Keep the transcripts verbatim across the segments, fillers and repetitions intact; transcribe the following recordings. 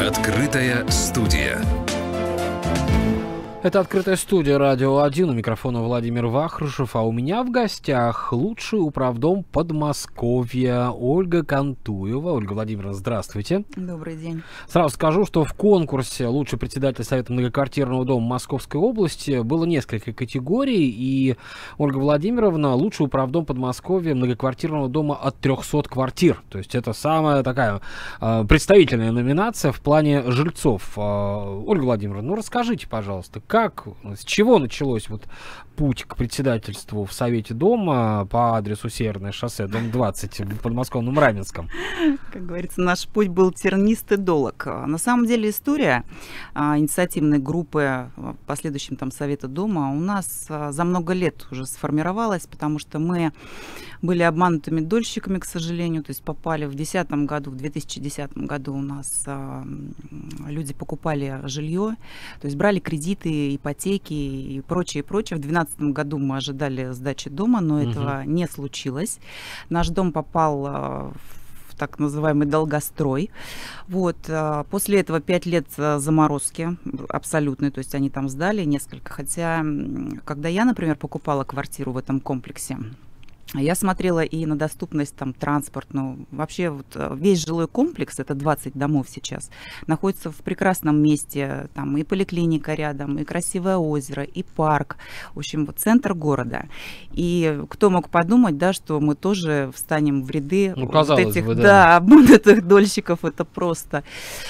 Открытая студия. Это «Открытая студия», Радио один, у микрофона Владимир Вахрушев, а у меня в гостях лучший управдом Подмосковья Ольга Кантуева. Ольга Владимировна, здравствуйте. Добрый день. Сразу скажу, что в конкурсе «Лучший председатель Совета многоквартирного дома Московской области» было несколько категорий, и Ольга Владимировна лучший управдом Подмосковья многоквартирного дома от трехсот квартир. То есть это самая такая э, представительная номинация в плане жильцов. Э, Ольга Владимировна, ну расскажите, пожалуйста, как, с чего началось вот путь к председательству в Совете дома по адресу Северное шоссе, дом двадцать, в подмосковном Раменском? Как говорится, наш путь был тернистый, долог. На самом деле история а, инициативной группы, последующим там Совета дома, у нас а, за много лет уже сформировалась, потому что мы были обманутыми дольщиками, к сожалению, то есть попали в две тысячи десятом году, в две тысячи десятом году у нас а, люди покупали жилье, то есть брали кредиты, ипотеки и прочее, прочее. В две тысячи двенадцатом году мы ожидали сдачи дома, но угу. этого не случилось. Наш дом попал а, в так называемый долгострой. Вот. После этого пять лет заморозки абсолютной, то есть они там сдали несколько. Хотя, когда я, например, покупала квартиру в этом комплексе, я смотрела и на доступность там транспортную. Вообще вот весь жилой комплекс, это двадцать домов сейчас, находится в прекрасном месте. Там и поликлиника рядом, и красивое озеро, и парк. В общем, вот центр города. И кто мог подумать, да, что мы тоже встанем в ряды ну, вот этих бы, да. Да, обманутых дольщиков. Это просто...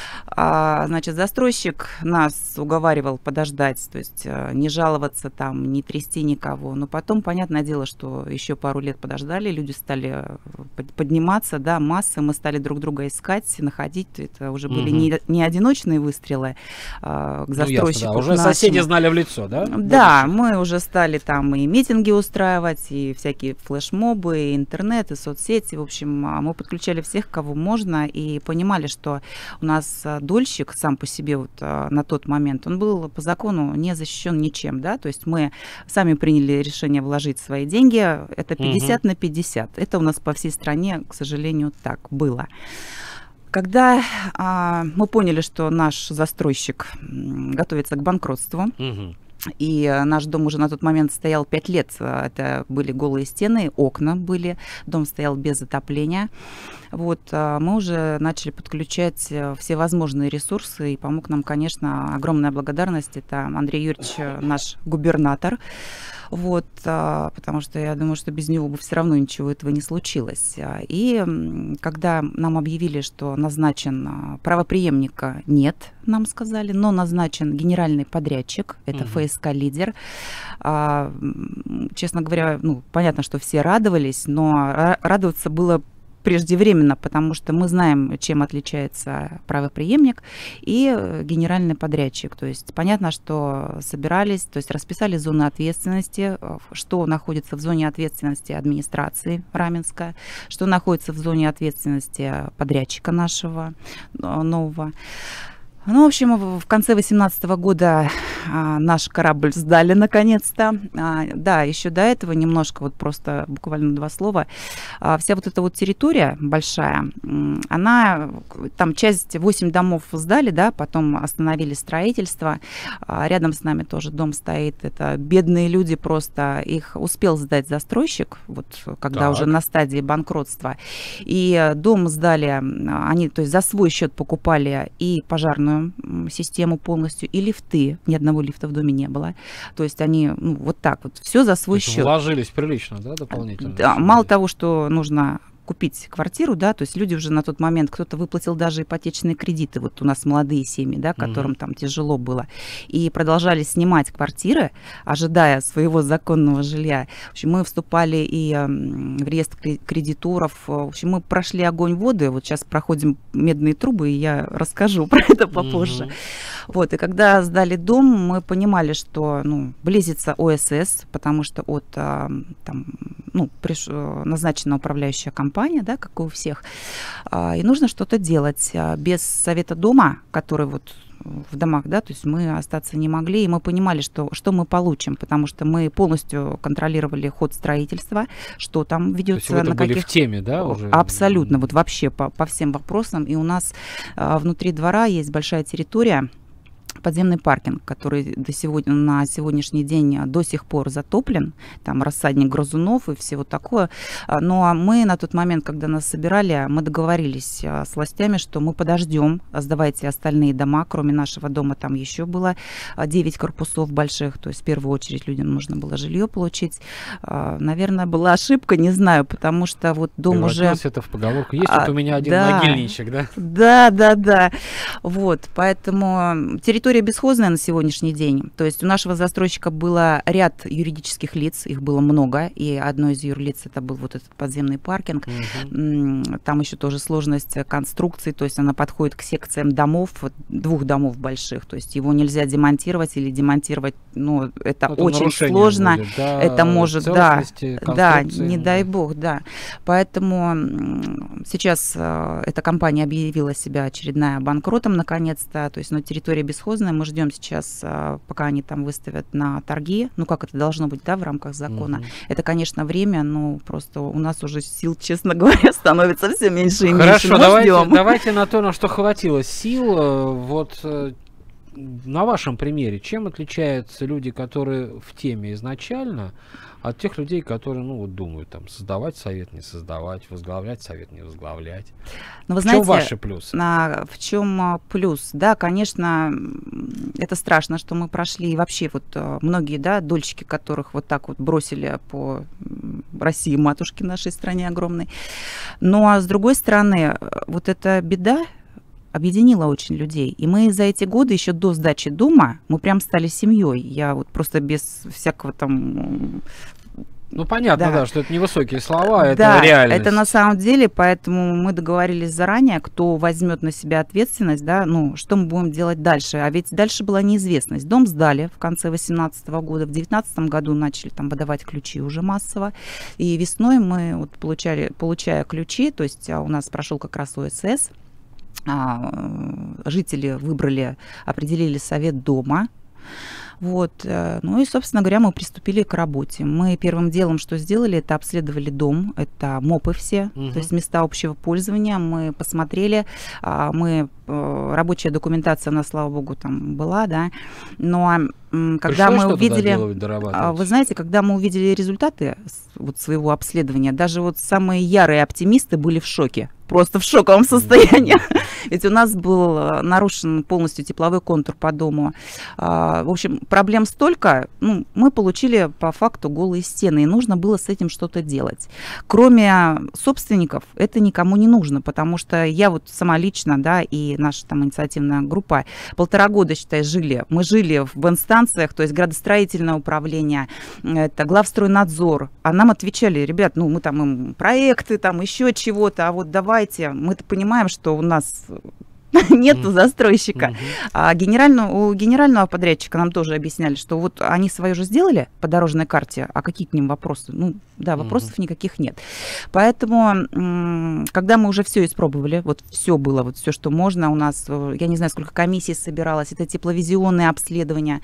А, значит, застройщик нас уговаривал подождать, то есть не жаловаться там, не трясти никого. Но потом, понятное дело, что еще пару лет подождали, люди стали подниматься, да, массы, мы стали друг друга искать, находить. Это уже были угу. не, не одиночные выстрелы а, к застройщику. Ну, ясно, да. Уже нашему. Соседи знали в лицо, да? Да, мы уже стали там и митинги устраивать, и всякие флешмобы, и интернет, и соцсети. В общем, мы подключали всех, кого можно, и понимали, что у нас дольщик сам по себе вот, а, на тот момент, он был по закону не защищен ничем, да, то есть мы сами приняли решение вложить свои деньги, это пятьдесят угу. на пятьдесят, это у нас по всей стране, к сожалению, так было. Когда а, мы поняли, что наш застройщик готовится к банкротству, угу. и наш дом уже на тот момент стоял пять лет, это были голые стены, окна были, дом стоял без отопления. Вот, мы уже начали подключать все возможные ресурсы, и помог нам, конечно, огромная благодарность. Это Андрей Юрьевич, наш губернатор. Вот, потому что я думаю, что без него бы все равно ничего этого не случилось. И когда нам объявили, что назначен правопреемника, нет, нам сказали, но назначен генеральный подрядчик, это угу. ФСК «Лидер». Честно говоря, ну, понятно, что все радовались, но радоваться было преждевременно, потому что мы знаем, чем отличается правопреемник и генеральный подрядчик. То есть понятно, что собирались, то есть расписали зоны ответственности, что находится в зоне ответственности администрации Раменска, что находится в зоне ответственности подрядчика нашего нового. Ну, в общем, в конце две тысячи восемнадцатого года а, наш корабль сдали наконец-то. А, да, еще до этого немножко, вот просто буквально два слова. А, вся вот эта вот территория большая, она, там часть, восемь домов сдали, да, потом остановили строительство. А, рядом с нами тоже дом стоит. Это бедные люди просто, их успел сдать застройщик, вот когда так. уже на стадии банкротства. И дом сдали, они, то есть за свой счет покупали и пожарную систему полностью, и лифты. Ни одного лифта в доме не было. То есть они, ну, вот так вот, все за свой счет. Вложились прилично, да, дополнительно? Да, мало того, что нужно купить квартиру, да, то есть люди уже на тот момент, кто-то выплатил даже ипотечные кредиты, вот у нас молодые семьи, да, которым mm-hmm. там тяжело было, и продолжали снимать квартиры, ожидая своего законного жилья. В общем, мы вступали и э, в реестр кредиторов, в общем, мы прошли огонь воды, вот сейчас проходим медные трубы, и я расскажу про это попозже. Mm-hmm. Вот, и когда сдали дом, мы понимали, что, ну, близится ОСС, потому что от, э, там, ну, приш... назначена управляющая компания, да, как и у всех, и нужно что-то делать. Без Совета дома, который вот в домах, да, то есть мы остаться не могли, и мы понимали, что, что мы получим, потому что мы полностью контролировали ход строительства, что там ведется, то есть вы на были каких... в теме, да, уже? Абсолютно, вот вообще по, по всем вопросам, и у нас а, внутри двора есть большая территория, подземный паркинг, который до сегодня, на сегодняшний день до сих пор затоплен, там рассадник грызунов и всего такое. Но мы на тот момент, когда нас собирали, мы договорились с властями, что мы подождем, сдавайте остальные дома, кроме нашего дома там еще было девять корпусов больших, то есть в первую очередь людям нужно было жилье получить. Наверное, была ошибка, не знаю, потому что вот дом уже... это в поговорку. Есть а, вот у меня один да, могильничек, да? Да, да, да. Вот, поэтому территория бесхозная на сегодняшний день. То есть у нашего застройщика было ряд юридических лиц, их было много, и одно из юрлиц это был вот этот подземный паркинг. Угу. Там еще тоже сложность конструкции, то есть она подходит к секциям домов, двух домов больших, то есть его нельзя демонтировать или демонтировать, ну, это, это очень сложно. Будет, да, это может, да, да, не дай бог, да. Поэтому сейчас эта компания объявила себя очередная банкротом наконец-то, то есть, но территория бесхозная. Мы ждем сейчас, пока они там выставят на торги, ну как это должно быть, да, в рамках закона. Uh-huh. Это, конечно, время, но просто у нас уже сил, честно говоря, становится все меньше и меньше. Хорошо, давайте, давайте на то, на что хватило сил. Вот на вашем примере, чем отличаются люди, которые в теме изначально, от тех людей, которые, ну, вот думают, там, создавать совет, не создавать, возглавлять совет, не возглавлять? Но вы в знаете, чем ваши плюсы? На, в чем плюс? Да, конечно, это страшно, что мы прошли. И вообще вот многие, да, дольщики, которых вот так вот бросили по России, матушке нашей стране огромной. Ну, а с другой стороны, вот эта беда объединила очень людей. И мы за эти годы, еще до сдачи дома, мы прям стали семьей. Я вот просто без всякого там... Ну, понятно, да, да, что это не высокие слова, да, это реальность. Это на самом деле, поэтому мы договорились заранее, кто возьмет на себя ответственность, да, ну, что мы будем делать дальше. А ведь дальше была неизвестность. Дом сдали в конце две тысячи восемнадцатого года, в две тысячи девятнадцатом году начали там выдавать ключи уже массово, и весной мы вот получали, получая ключи, то есть у нас прошел как раз ОСС, жители выбрали, определили совет дома. Вот. Ну и, собственно говоря, мы приступили к работе. Мы первым делом, что сделали, это обследовали дом, это МОПы все, угу. то есть места общего пользования. Мы посмотрели, мы, рабочая документация, она, слава богу, там была, да, но когда Пришлось мы увидели, делать, вы знаете, когда мы увидели результаты вот своего обследования, даже вот самые ярые оптимисты были в шоке. Просто в шоковом состоянии. Mm-hmm. Ведь у нас был нарушен полностью тепловой контур по дому. А, в общем, проблем столько. Ну, мы получили по факту голые стены, и нужно было с этим что-то делать. Кроме собственников, это никому не нужно, потому что я вот сама лично, да, и наша там инициативная группа полтора года, считай, жили. Мы жили в инстанциях, то есть градостроительное управление, это главстройнадзор. А нам отвечали: ребят, ну мы там им проекты, там еще чего-то, а вот давай. Мы-то понимаем, что у нас нету застройщика. Mm-hmm. А генерального, у генерального подрядчика нам тоже объясняли, что вот они свое же сделали по дорожной карте, а какие к ним вопросы? Ну, да, вопросов mm-hmm. никаких нет. Поэтому, когда мы уже все испробовали, вот все было, вот все, что можно, у нас, я не знаю, сколько комиссий собиралось, это тепловизионные обследования,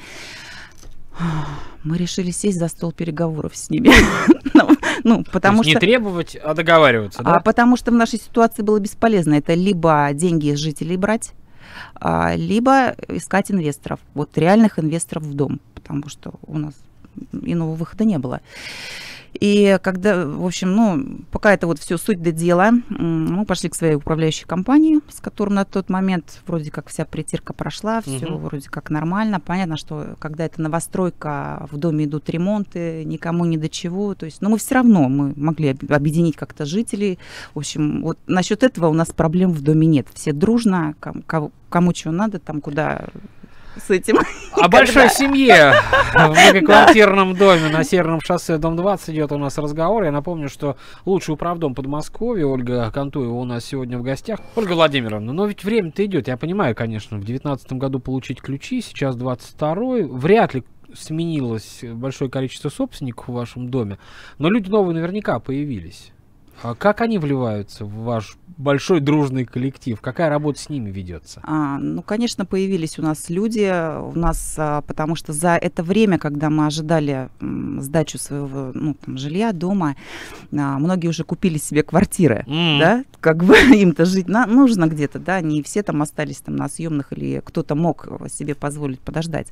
мы решили сесть за стол переговоров с ними. Ну, потому То есть что... не требовать, а договариваться, да? А потому что в нашей ситуации было бесполезно. Это либо деньги из жителей брать, либо искать инвесторов. Вот реальных инвесторов в дом. Потому что у нас иного выхода не было. И когда, в общем, ну, пока это вот все суть до дела, мы пошли к своей управляющей компании, с которой на тот момент вроде как вся притирка прошла, все угу. вроде как нормально. Понятно, что когда это новостройка, в доме идут ремонты, никому ни до чего. То есть, но мы все равно мы могли объединить как-то жителей. В общем, вот насчет этого у нас проблем в доме нет. Все дружно, кому, кому чего надо, там куда... с этим. О большой семье в многоквартирном доме на Северном шоссе, дом двадцать, идет у нас разговор. Я напомню, что лучший управдом Подмосковья Ольга Кантуева у нас сегодня в гостях. Ольга Владимировна, но ведь время-то идет. Я понимаю, конечно, в девятнадцатом году получить ключи, сейчас двадцать второй. Вряд ли сменилось большое количество собственников в вашем доме, но люди новые наверняка появились. А как они вливаются в ваш большой дружный коллектив? Какая работа с ними ведется? А, ну, конечно, появились у нас люди, у нас, а, потому что за это время, когда мы ожидали м, сдачу своего ну, там, жилья, дома, а, многие уже купили себе квартиры, Mm. да, как бы им-то жить на, нужно где-то, да, не все там остались там на съемных или кто-то мог себе позволить подождать.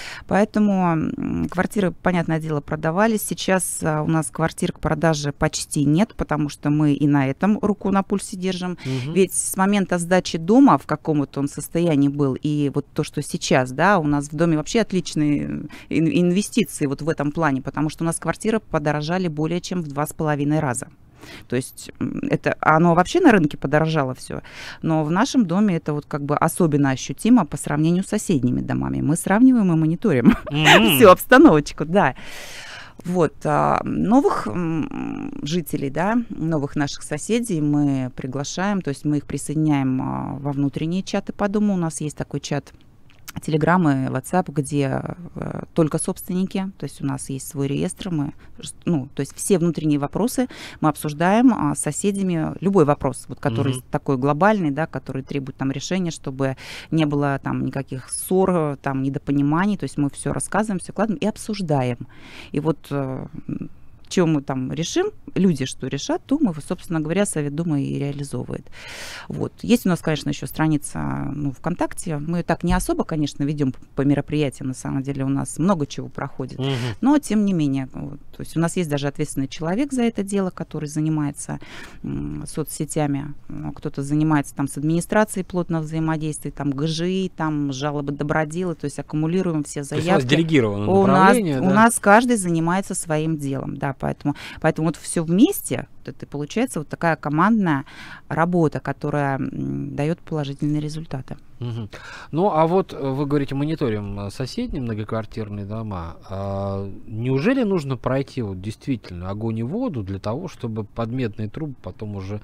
Поэтому м, квартиры, понятное дело, продавались. Сейчас а, у нас квартир к продаже почти нет, потому что мы и на этом руку на пульсе держим. Мгм. Ведь с момента сдачи дома, в каком-то он состоянии был, и вот то, что сейчас, да, у нас в доме вообще отличные ин- инвестиции вот в этом плане, потому что у нас квартиры подорожали более чем в два с половиной раза. То есть м, это оно вообще на рынке подорожало все, но в нашем доме это вот как бы особенно ощутимо по сравнению с соседними домами. Мы сравниваем и мониторим М. всю обстановочку, да. Вот, а, новых м, жителей, да, новых наших соседей мы приглашаем, то есть мы их присоединяем а, во внутренние чаты по дому. У нас есть такой чат Telegram и WhatsApp, где э, только собственники, то есть у нас есть свой реестр, мы, ну, то есть все внутренние вопросы мы обсуждаем а, с соседями, любой вопрос, вот, который Мгм. такой глобальный, да, который требует там решения, чтобы не было там никаких ссор, там недопониманий, то есть мы все рассказываем, все кладем и обсуждаем. И вот э, чем мы там решим, люди что решат, то мы, собственно говоря, Совет Думы и реализовывает. Вот. Есть у нас, конечно, еще страница ну, ВКонтакте. Мы ее так не особо, конечно, ведем по мероприятиям. На самом деле у нас много чего проходит. Мгм. Но, тем не менее, вот, то есть у нас есть даже ответственный человек за это дело, который занимается м, соцсетями. Ну, кто-то занимается там с администрацией плотно взаимодействует, там ГЖИ, там жалобы, добродела, то есть аккумулируем все То есть у вас заявки. делегировано У нас, направление, у да? нас каждый занимается своим делом, да, поэтому, поэтому вот все вместе, вот это получается вот такая командная работа, которая м, дает положительные результаты. Мгм. Ну, а вот э, вы говорите, мониторим э, соседние многоквартирные дома. А неужели нужно пройти вот действительно огонь и воду для того, чтобы под медные трубы потом уже,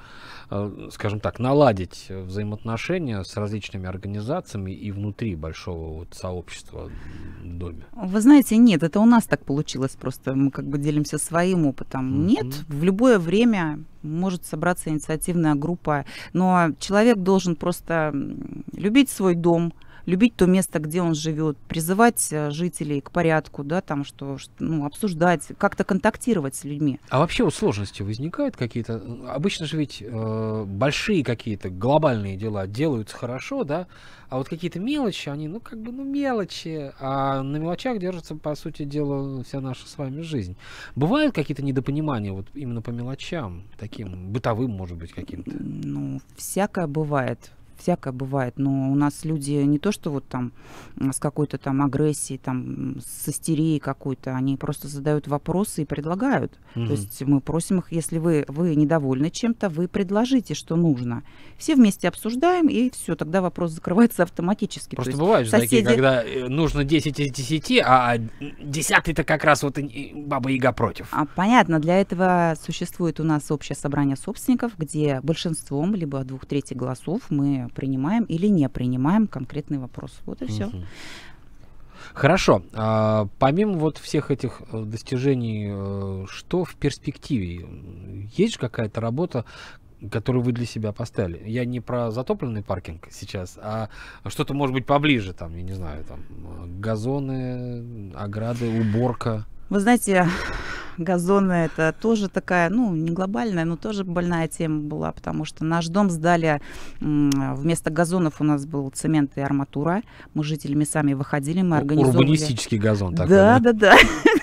э, скажем так, наладить э, взаимоотношения с различными организациями и внутри большого вот сообщества в доме? Вы знаете, нет, это у нас так получилось, просто мы как бы делимся своим опытом. Мгм. Нет, в любое время может собраться инициативная группа, но человек должен просто м, любить свой дом, любить то место, где он живет, призывать э, жителей к порядку, да, там что, ш- ну, обсуждать, как-то контактировать с людьми. А вообще вот сложности возникают какие-то? Обычно же ведь э, большие какие-то глобальные дела делаются хорошо, да? А вот какие-то мелочи, они, ну, как бы, ну, мелочи. А на мелочах держится, по сути дела, вся наша с вами жизнь. Бывают какие-то недопонимания вот именно по мелочам, таким бытовым, может быть, каким-то? Ну, всякое бывает. Всякое бывает, но у нас люди не то, что вот там м, с какой-то там агрессией, там с истерией какой-то, они просто задают вопросы и предлагают. Мгм. То есть мы просим их, если вы, вы недовольны чем-то, вы предложите, что нужно. Все вместе обсуждаем, и все, тогда вопрос закрывается автоматически. То Просто есть бывают же такие, соседи- когда э, нужно десять из десяти, а десятый-то как раз вот и- и Баба Яга против. А, понятно, для этого существует у нас общее собрание собственников, где большинством, либо от двух третий голосов мы принимаем или не принимаем конкретный вопрос. Вот и все. Мгм. Хорошо. А, помимо вот всех этих э, достижений, э, что в перспективе? Есть же какая-то работа, которую вы для себя поставили? Я не про затопленный паркинг сейчас, а что-то может быть поближе, там, я не знаю, там, э, газоны, ограды, уборка. Вы знаете, газоны это тоже такая, ну, не глобальная, но тоже больная тема была, потому что наш дом сдали, м, вместо газонов у нас был цемент и арматура. Мы с жителями сами выходили, мы организовывали. Урбанистический газон такой. Да, да, да.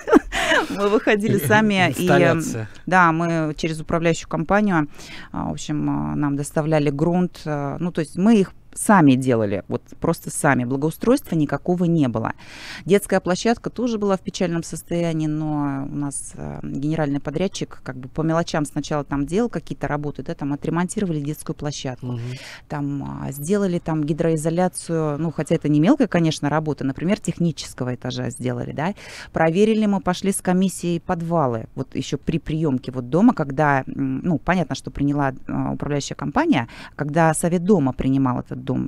Мы выходили сами, и Инсталляция. да, мы через управляющую компанию, а, в общем, а, нам доставляли грунт, а, ну, то есть мы их сами делали, вот просто сами. Благоустройства никакого не было. Детская площадка тоже была в печальном состоянии, но у нас э, генеральный подрядчик как бы по мелочам сначала там делал какие-то работы, да, там отремонтировали детскую площадку, Мгм. там а, сделали там гидроизоляцию, ну, хотя это не мелкая, конечно, работа, например, технического этажа сделали, да, проверили, мы пошли с комиссией подвалы, вот еще при приемке вот дома, когда, м, ну, понятно, что приняла а, управляющая компания, когда Совет Дома принимал этот дом, ну,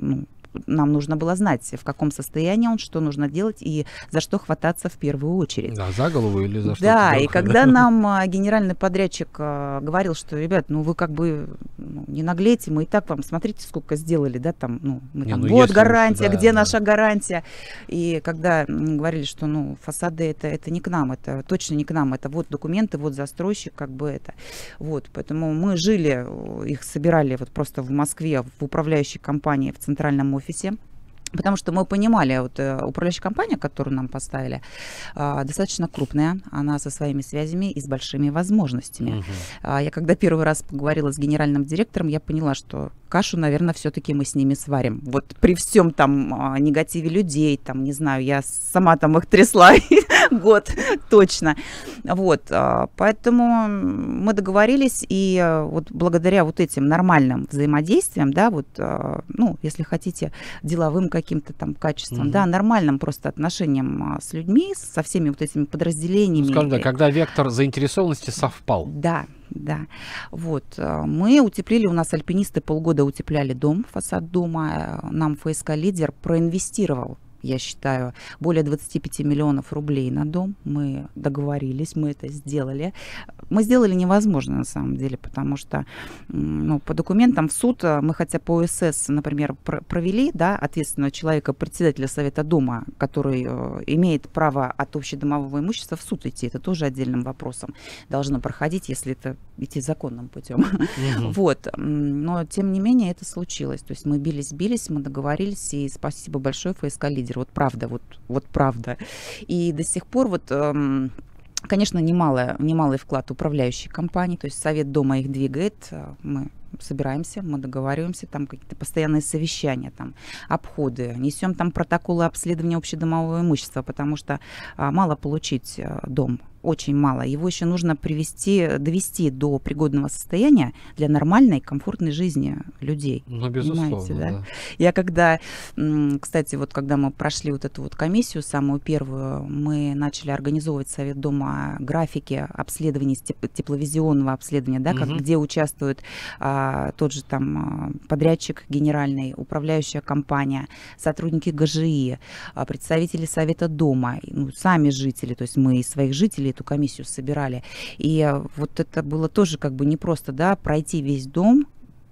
нам нужно было знать, в каком состоянии он, что нужно делать и за что хвататься в первую очередь. Да, за голову или за что-то. Да, и когда нам а, генеральный подрядчик а, говорил, что, ребят, ну вы как бы ну, не наглейте, мы и так вам, смотрите, сколько сделали, да, там, ну, мы не, там, ну, вот гарантия, уж, да, где да. наша гарантия. И когда м, говорили, что, ну, фасады это, это не к нам, это точно не к нам, это вот документы, вот застройщик, как бы это. Вот, поэтому мы жили, их собирали вот просто в Москве, в управляющей компании, в центральном офисе. Потому что мы понимали, вот управляющая компания, которую нам поставили, достаточно крупная, она со своими связями и с большими возможностями. Uh-huh. Я когда первый раз поговорила с генеральным директором, я поняла, что кашу, наверное, все-таки мы с ними сварим. Вот при всем там негативе людей, там, не знаю, я сама там их трясла год точно. Вот, поэтому мы договорились, и вот благодаря вот этим нормальным взаимодействиям, да, вот, ну, если хотите, деловым каким-то там качеством, mm-hmm. да, нормальным просто отношением с людьми, со всеми вот этими подразделениями. Ну, скажем, да, когда вектор заинтересованности совпал. Да, да. Вот. Мы утеплили, у нас альпинисты полгода утепляли дом, фасад дома. Нам ФСК «Лидер» проинвестировал, я считаю, более двадцати пяти миллионов рублей на дом. Мы договорились, мы это сделали. Мы сделали невозможно на самом деле, потому что ну, по документам в суд мы хотя по ОСС, например, пр- провели, да, ответственного человека, председателя Совета дома, который э, имеет право от общедомового имущества в суд идти. Это тоже отдельным вопросом должно проходить, если это идти законным путем. Mm-hmm. Вот. Но тем не менее это случилось. То есть мы бились-бились, мы договорились, и спасибо большое ФСК «Лидер». Вот правда, вот, вот правда. И до сих пор вот, эм, конечно, немалый, немалый вклад управляющей компании, то есть Совет дома их двигает, мы собираемся, мы договариваемся, там какие-то постоянные совещания, там, обходы, несем там протоколы обследования общедомового имущества, потому что а, мало получить а, дом, очень мало. Его еще нужно привести, довести до пригодного состояния для нормальной, комфортной жизни людей. Ну, безусловно, да? Да. Я когда, кстати, вот когда мы прошли вот эту вот комиссию, самую первую, мы начали организовывать Совет дома графики обследований, тепловизионного обследования, да, как, угу. где участвуют а, тот же там подрядчик генеральный, управляющая компания, сотрудники ГЖИ, а, представители Совета дома, ну, сами жители, то есть мы из своих жителей эту комиссию собирали. И вот это было тоже как бы непросто, да, пройти весь дом,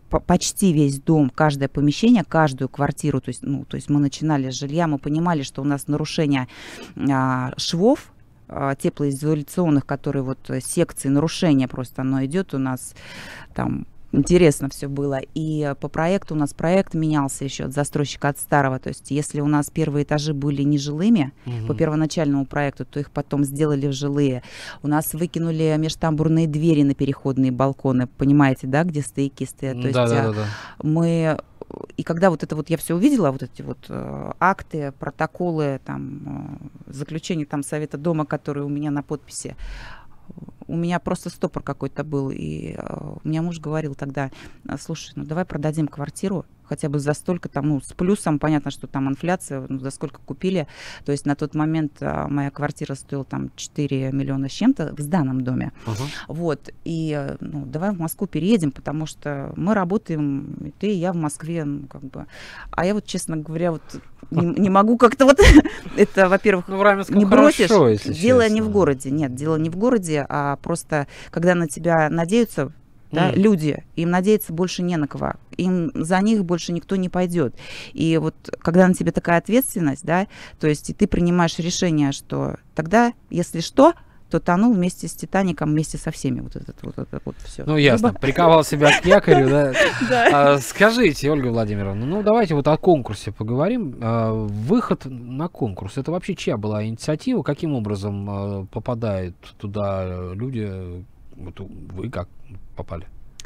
почти весь дом, каждое помещение, каждую квартиру. То есть, ну, то есть мы начинали с жилья, мы понимали, что у нас нарушение а, швов, а, теплоизоляционных, которые вот секции, нарушения просто, оно идет у нас там. Интересно все было. И по проекту у нас проект менялся еще от застройщика, от старого. То есть если у нас первые этажи были нежилыми угу. по первоначальному проекту, то их потом сделали в жилые. У нас выкинули межтамбурные двери на переходные балконы. Понимаете, да, где стояки стоят? То да, есть да, да, да. мы... И когда вот это вот я все увидела, вот эти вот э, акты, протоколы, там, э, заключение там Совета дома, которые у меня на подписи, у меня просто стопор какой-то был, и э, у меня муж говорил тогда: слушай, ну давай продадим квартиру хотя бы за столько, там, ну, с плюсом, понятно, что там инфляция, ну, за сколько купили, то есть на тот момент а, моя квартира стоила там четыре миллиона с чем-то в сданном доме, uh-huh. вот, и, ну, давай в Москву переедем, потому что мы работаем, и ты, и я в Москве, ну, как бы, а я вот, честно говоря, вот не, не могу как-то вот, это, во-первых, ну, в не бросишь, хорошо, если дело честно. Не в городе, нет, дело не в городе, а просто, когда на тебя надеются, да, mm. люди, им надеяться больше не на кого, им за них больше никто не пойдет. И вот когда на тебе такая ответственность, да, то есть и ты принимаешь решение, что тогда, если что, то тону вместе с Титаником, вместе со всеми. Вот это вот, это вот все. Ну, ясно, приковал себя к якорю, да. Скажите, Ольга Владимировна, ну, давайте вот о конкурсе поговорим. Выход на конкурс, это вообще чья была инициатива? Каким образом попадают туда люди? Вот вы как попали?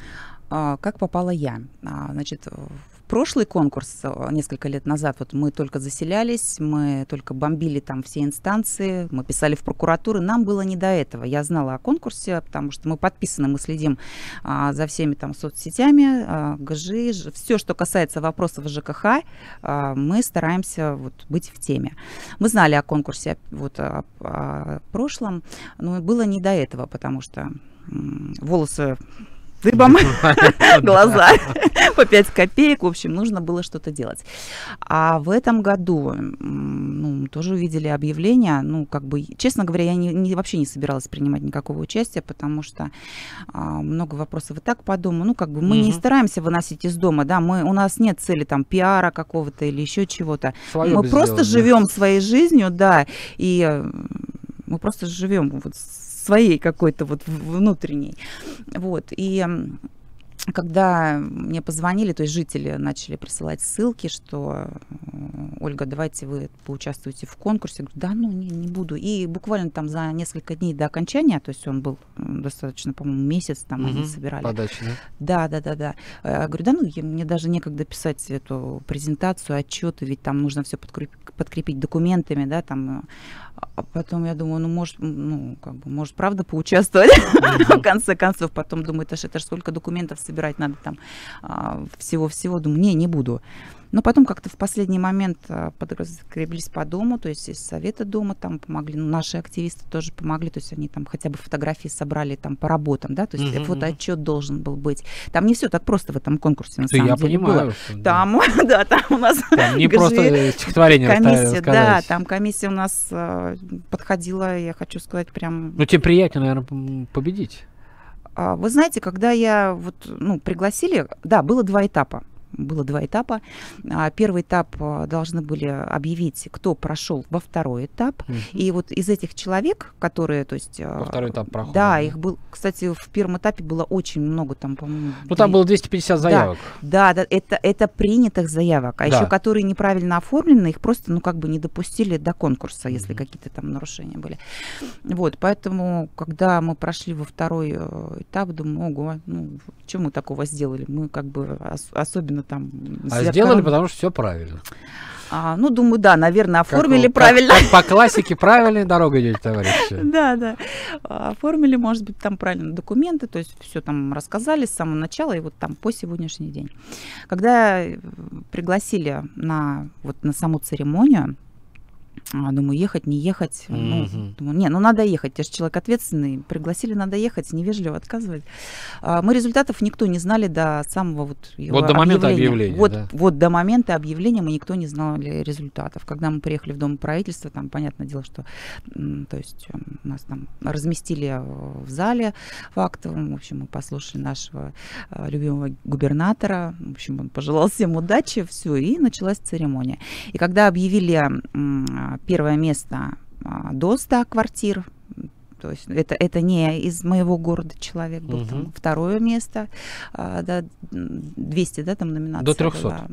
Как попала я? Значит, в прошлый конкурс несколько лет назад вот мы только заселялись, мы только бомбили там все инстанции, мы писали в прокуратуру, нам было не до этого. Я знала о конкурсе, потому что мы подписаны, мы следим а, за всеми там соцсетями, а, ГЖИ, все, что касается вопросов ЖКХ, а, мы стараемся вот быть в теме. Мы знали о конкурсе вот о, о прошлом, но было не до этого, потому что м- волосы дыбом глаза по пять копеек. В общем, нужно было что-то делать. А в этом году ну, тоже увидели объявление. Ну, как бы, честно говоря, я не, не, вообще не собиралась принимать никакого участия, потому что а, много вопросов и так по дому. Ну, как бы мы mm-hmm. не стараемся выносить из дома, да, мы, у нас нет цели там пиара какого-то или еще чего-то. Своё мы просто сделать, живем да? своей жизнью, да, и мы просто живем вот своей какой-то вот внутренней. Вот, и когда мне позвонили, то есть жители начали присылать ссылки, что Ольга, давайте вы поучаствуете в конкурсе. Я говорю, да, ну не, не буду. И буквально там за несколько дней до окончания, то есть он был достаточно, по-моему, месяц там угу, они собирали. Подача, да? Да, да, да, да. Я говорю, да, ну я, мне даже некогда писать эту презентацию, отчеты, ведь там нужно все подкрепить, подкрепить документами, да, там. А потом я думаю, ну может, ну как бы, может правда поучаствовать в конце концов. Потом думаю, это же это ж сколько документов собирать надо там всего-всего. Думаю, не, не буду. Но потом как-то в последний момент подкреплись по дому, то есть из совета дома там помогли, ну, наши активисты тоже помогли, то есть они там хотя бы фотографии собрали там по работам, да, то есть uh-huh. фотоотчет должен был быть. Там не все так просто в этом конкурсе на да самом я деле понимаю, было. Что, там, да. да, там у нас там не просто стихотворение комиссия, да, там комиссия у нас э, подходила, я хочу сказать, прям. Ну тебе приятнее, наверное, победить. Вы знаете, когда я вот, ну, пригласили, да, было два этапа. Было два этапа. Первый этап должны были объявить, кто прошел во второй этап. Uh-huh. И вот из этих человек, которые, то есть... Во второй этап прохода. Да, да, их был, кстати, в первом этапе было очень много, там, по-моему... Ну, там было двести пятьдесят заявок. Да, да, да это, это принятых заявок. А да. еще которые неправильно оформлены, их просто, ну, как бы не допустили до конкурса, uh-huh. если какие-то там нарушения были. Вот, поэтому, когда мы прошли во второй этап, думаю, ого, ну, что мы такого сделали? Мы как бы ос- особенно там... А сделали, корон... потому что все правильно. А, ну, думаю, да, наверное, оформили как, правильно. Как, как по классике правильной дорогой идете, товарищи. Да, да. Оформили, может быть, там правильно документы, то есть все там рассказали с самого начала и вот там по сегодняшний день. Когда пригласили на, вот, на саму церемонию, думаю, ехать, не ехать. Mm-hmm. Ну, думаю, не, ну надо ехать, я же человек ответственный. Пригласили, надо ехать, невежливо отказывать. А, мы результатов никто не знали до самого вот его Вот до момента объявления. Вот, да. вот до момента объявления мы никто не знали результатов. Когда мы приехали в Дом правительства, там, понятное дело, что то есть нас там разместили в зале в актовом. В общем, мы послушали нашего любимого губернатора. В общем, он пожелал всем удачи, все, и началась церемония. И когда объявили первое место до ста квартир, то есть это, это не из моего города человек был, uh-huh. там, второе место, да, двести, да, там номинация до трехсот. Была.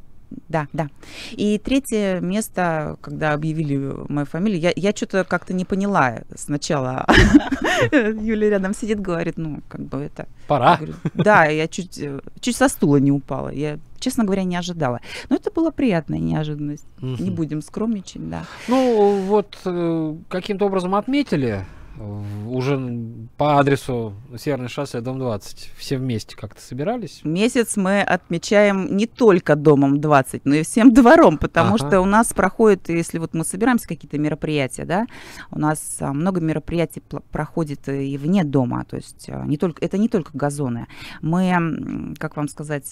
Да, да. И третье место, когда объявили мою фамилию, я, я что-то как-то не поняла сначала. Юля рядом сидит, говорит, ну, как бы это... Пора. Говорю, да, я чуть, чуть со стула не упала. Я, честно говоря, не ожидала. Но это была приятная неожиданность. Uh-huh. Не будем скромничать, да. Ну, вот каким-то образом отметили уже по адресу Северное шоссе, дом двадцать. Все вместе как-то собирались? Месяц мы отмечаем не только домом двадцать, но и всем двором, потому ага. что у нас проходит, если вот мы собираемся какие-то мероприятия, да, у нас а, много мероприятий пл- проходит и вне дома, то есть а, не только, это не только газоны. Мы, как вам сказать,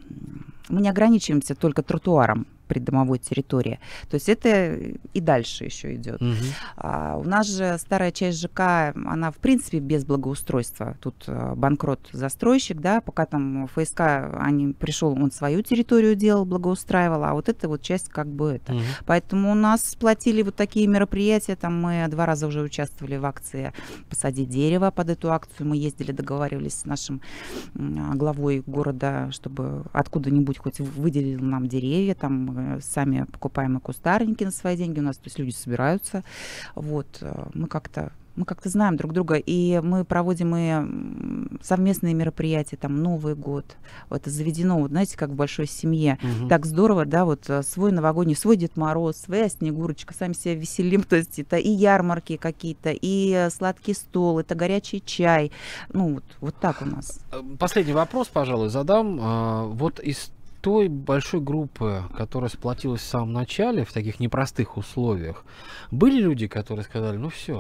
мы не ограничиваемся только тротуаром придомовой территории. То есть это и дальше еще идет. Угу. А, у нас же старая часть ЖК, она в принципе без благоустройства. Тут а, банкрот застройщик, да, пока там ФСК они, пришел, он свою территорию делал, благоустраивал, а вот эта вот часть как бы это. Угу. Поэтому у нас сплотили вот такие мероприятия, там мы два раза уже участвовали в акции «Посади дерево». Под эту акцию мы ездили, договаривались с нашим а, главой города, чтобы откуда-нибудь хоть выделил нам деревья, там сами покупаем и кустарники на свои деньги. У нас, то есть люди собираются. Вот. Мы как-то, мы как-то знаем друг друга. И мы проводим и совместные мероприятия, там, Новый год. Вот это заведено, вот, знаете, как в большой семье. Угу. Так здорово, да, вот свой новогодний, свой Дед Мороз, своя Снегурочка, сами себя веселим. То есть это и ярмарки какие-то, и сладкий стол, это горячий чай. Ну, вот, вот так у нас. Последний вопрос, пожалуй, задам. Вот из той большой группы, которая сплотилась в самом начале в таких непростых условиях, были люди, которые сказали, ну все,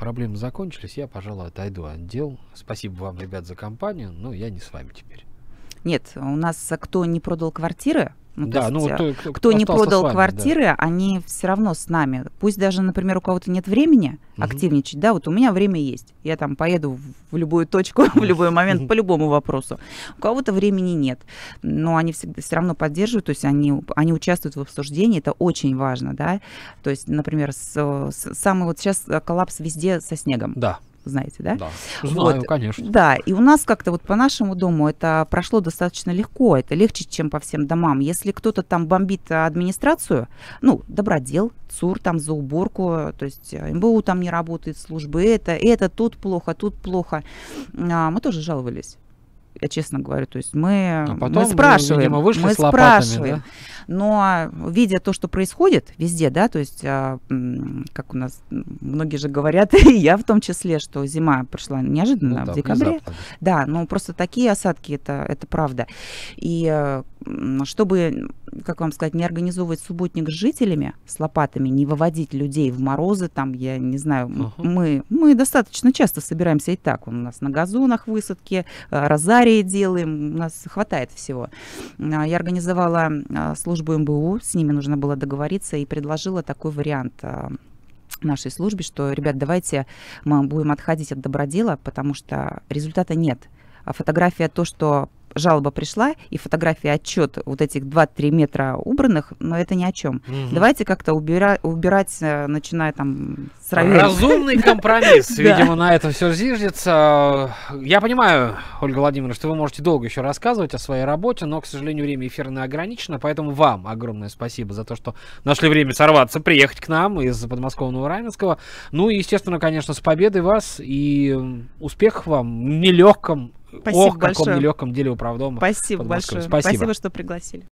проблемы закончились, я, пожалуй, отойду от дел. Спасибо вам, ребят, за компанию, но я не с вами теперь. Нет, у нас кто не продал квартиры, ну, Да, то ну, есть, то, э, кто, кто не остался с продал вами, квартиры, да. они все равно с нами. Пусть даже, например, у кого-то нет времени Мгм. активничать, да, вот у меня время есть. Я там поеду в- в любую точку, в любой момент по любому вопросу. У кого-то времени нет, но они всегда все равно поддерживают, то есть они, они участвуют в обсуждении, это очень важно, да. То есть, например, с- с- самый вот сейчас коллапс везде со снегом, Да, знаете, да? да. Знаю, Вот. конечно. Да, и у нас как-то вот по нашему дому это прошло достаточно легко, это легче, чем по всем домам. Если кто-то там бомбит администрацию, ну, добродел, ЦУР там за уборку, то есть э, МБУ там не работает, службы, это, это тут плохо, тут плохо, а, мы тоже жаловались. Я честно говорю, то есть мы, А мы потом, спрашиваем, видимо, вышли мы с лопатами, спрашиваем, да? но видя то, что происходит везде, да, то есть, а, м, как у нас м, многие же говорят, и я в том числе, что зима пришла неожиданно Ну в да, декабре. внезапно. Да, ну просто такие осадки, это, это правда. И э, м, чтобы, как вам сказать, не организовывать субботник с жителями, с лопатами, не выводить людей в морозы, там, я не знаю, м, Ага. мы, мы достаточно часто собираемся и так. У нас на газонах высадки, э, розарии делаем, у нас хватает всего. А, Я организовала а, службу МБУ, с ними нужно было договориться, и предложила такой вариант а, нашей службе, что, ребят, давайте мы будем отходить от добродела, потому что результата нет. А фотография, то, что жалоба пришла, и фотография, отчет вот этих два-три метра убранных, но это ни о чем. Мгм. Давайте как-то убира- убирать, э, начиная там с района. Разумный компромисс, Да. видимо, на этом все зиждется. Я понимаю, Ольга Владимировна, что вы можете долго еще рассказывать о своей работе, но, к сожалению, время эфирное ограничено, поэтому вам огромное спасибо за то, что нашли время сорваться, приехать к нам из подмосковного Раменского. Ну и, естественно, конечно, с победой вас и м, успехов вам в нелегком, Спасибо ох, каком большое. нелегком деле управдома. Спасибо под Москвой. большое. Спасибо. Спасибо, что пригласили.